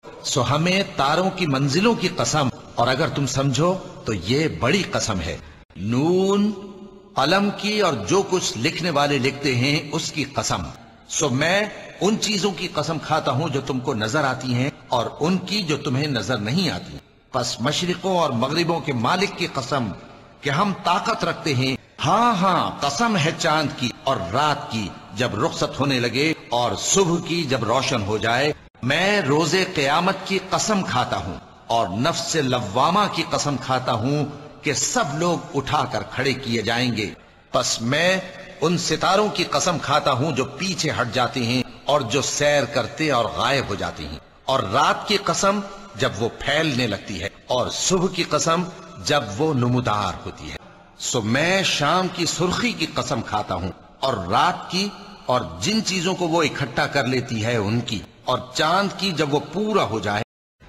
سو ہمیں تاروں کی منزلوں کی قسم، اور اگر تم سمجھو تو یہ بڑی قسم ہے، نون قلم کی اور جو کچھ لکھنے والے لکھتے ہیں اس کی قسم۔ سو میں ان چیزوں کی قسم کھاتا ہوں جو تم کو نظر آتی ہیں اور ان کی جو تمہیں نظر نہیں آتی۔ پس مشرقوں اور مغربوں کے مالک کی قسم کہ ہم طاقت رکھتے ہیں، ہاں ہاں قسم ہے چاند کی اور رات کی جب رخصت ہونے لگے اور صبح کی جب روشن ہو جائے، میں روز قیامت کی قسم کھاتا ہوں اور نفس لوامہ کی قسم کھاتا ہوں کہ سب لوگ اٹھا کر کھڑے کیے جائیں گے۔ پس میں ان ستاروں کی قسم کھاتا ہوں جو پیچھے ہٹ جاتے ہیں اور جو سیر کرتے اور غائب ہو جاتے ہیں، اور رات کی قسم جب وہ پھیلنے لگتی ہے، اور صبح کی قسم جب وہ نمودار ہوتی ہے۔ سو میں شام کی سرخی کی قسم کھاتا ہوں اور رات کی اور جن چیزوں کو وہ اکٹھا کر لیتی ہے ان کی، اور چاند کی جب وہ پورا ہو جائے،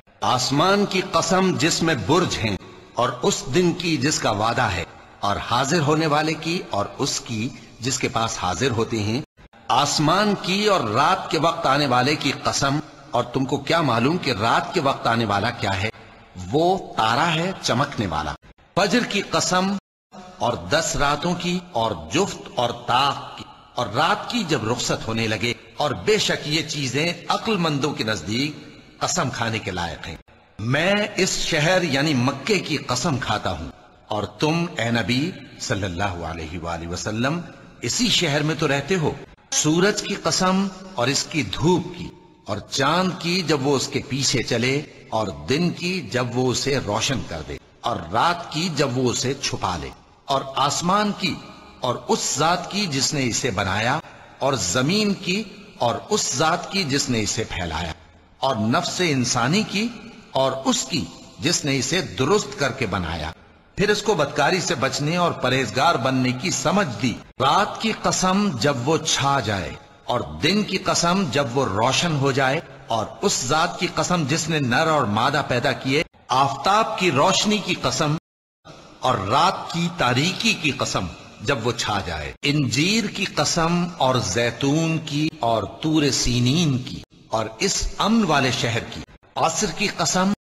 آسمان کی قسم جس میں برج ہیں اور اس دن کی جس کا وعدہ ہے، اور حاضر ہونے والے کی اور اس کی جس کے پاس حاضر ہوتے ہیں، آسمان کی اور رات کے وقت آنے والے کی قسم۔ اور تم کو کیا معلوم کہ رات کے وقت آنے والا کیا ہے؟ وہ تارا ہے چمکنے والا۔ فجر کی قسم اور 10 راتوں کی اور جفت اور طاق کی، اور رات کی جب رخصت ہونے لگے، اور بے شک یہ چیزیں عقل مندوں کے نزدیک قسم کھانے کے لائق ہیں۔ میں اس شہر یعنی مکے کی قسم کھاتا ہوں، اور تم اے نبی صلی اللہ علیہ وآلہ وسلم اسی شہر میں تو رہتے ہو۔ سورج کی قسم اور اس کی دھوپ کی، اور چاند کی جب وہ اس کے پیچھے چلے، اور دن کی جب وہ اسے روشن کر دے، اور رات کی جب وہ اسے چھپا لے، اور آسمان کی اور اس ذات کی جس نے اسے بنایا، اور زمین کی اور اس ذات کی جس نے اسے پھیلایا، اور نفس انسانی کی اور اس کی جس نے اسے درست کر کے بنایا، پھر اس کو بدکاری سے بچنے اور پرہیزگار بننے کی سمجھ دی۔ رات کی قسم جب وہ چھا جائے، اور دن کی قسم جب وہ روشن ہو جائے، اور اس ذات کی قسم جس نے نر اور مادہ پیدا کیے، آفتاب کی روشنی کی قسم اور رات کی تاریکی کی قسم جب وہ چھا جائے، انجیر کی قسم اور زیتون کی اور طور سینین کی اور اس امن والے شہر کی، عصر کی قسم